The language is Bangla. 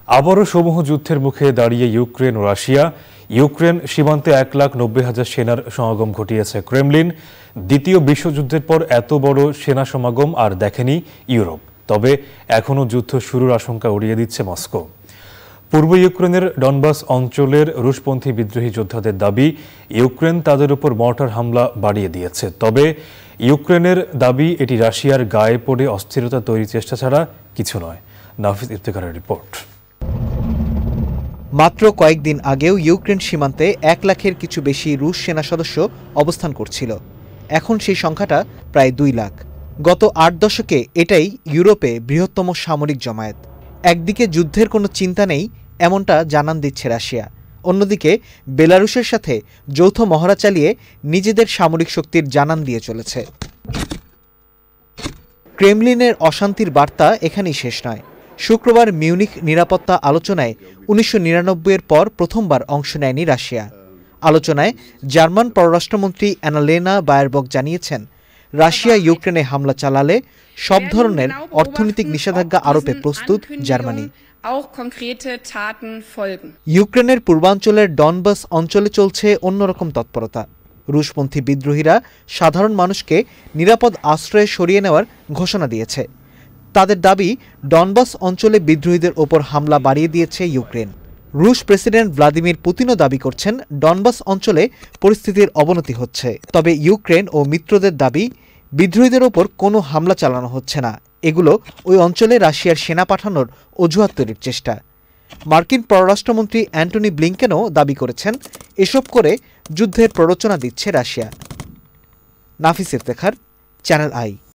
আবারও সমূহ যুদ্ধের মুখে দাঁড়িয়ে ইউক্রেন ও রাশিয়া। ইউক্রেন সীমান্তে 1,90,000 সেনার সমাগম ঘটিয়েছে ক্রেমলিন। দ্বিতীয় বিশ্বযুদ্ধের পর এত বড় সেনা সমাগম আর দেখেনি ইউরোপ। তবে এখনও যুদ্ধ শুরুর আশঙ্কা উড়িয়ে দিচ্ছে মস্কো। পূর্ব ইউক্রেনের ডনবাস অঞ্চলের রুশপন্থী বিদ্রোহী যোদ্ধাদের দাবি, ইউক্রেন তাদের উপর মর্টার হামলা বাড়িয়ে দিয়েছে। তবে ইউক্রেনের দাবি এটি রাশিয়ার গায়ে পড়ে অস্থিরতা তৈরির চেষ্টা ছাড়া কিছু নয়। নাফিস ইফতেখারের রিপোর্ট। মাত্র কয়েকদিন আগেও ইউক্রেন সীমান্তে 1 লাখের কিছু বেশি রুশ সেনা সদস্য অবস্থান করছিল। এখন সেই সংখ্যাটা প্রায় 2 লাখ। গত 8 দশকে এটাই ইউরোপে বৃহত্তম সামরিক জমায়েত। একদিকে যুদ্ধের কোনো চিন্তা নেই এমনটা জানান দিচ্ছে রাশিয়া, অন্যদিকে বেলারুশের সাথে যৌথ মহড়া চালিয়ে নিজেদের সামরিক শক্তির জানান দিয়ে চলেছে। ক্রেমলিনের অশান্তির বার্তা এখানেই শেষ নয়। শুক্রবার মিউনিখ নিরাপত্তা আলোচনায় 1999-এর পর প্রথমবার অংশ নেয়নি রাশিয়া। আলোচনায় জার্মান পররাষ্ট্রমন্ত্রী অ্যানালেনা বায়ারবক জানিয়েছেন, রাশিয়া ইউক্রেনে হামলা চালালে সব ধরনের অর্থনৈতিক নিষেধাজ্ঞা আরোপে প্রস্তুত জার্মানি। ইউক্রেনের পূর্বাঞ্চলের ডনবাস অঞ্চলে চলছে অন্যরকম তৎপরতা। রুশপন্থী বিদ্রোহীরা সাধারণ মানুষকে নিরাপদ আশ্রয়ে সরিয়ে নেওয়ার ঘোষণা দিয়েছে। তাদের দাবি, ডনবাস অঞ্চলে বিদ্রোহীদের ওপর হামলা বাড়িয়ে দিয়েছে ইউক্রেন। রুশ প্রেসিডেন্ট ভ্লাদিমির পুতিনও দাবি করছেন, ডনবাস অঞ্চলে পরিস্থিতির অবনতি হচ্ছে। তবে ইউক্রেন ও মিত্রদের দাবি, বিদ্রোহীদের ওপর কোনো হামলা চালানো হচ্ছে না। এগুলো ওই অঞ্চলে রাশিয়ার সেনা পাঠানোর অজুহাত তৈরির চেষ্টা। মার্কিন পররাষ্ট্রমন্ত্রী অ্যান্টনি ব্লিংকেনও দাবি করেছেন, এসব করে যুদ্ধের প্ররোচনা দিচ্ছে Russia. Nafis Iftekhar, channel I.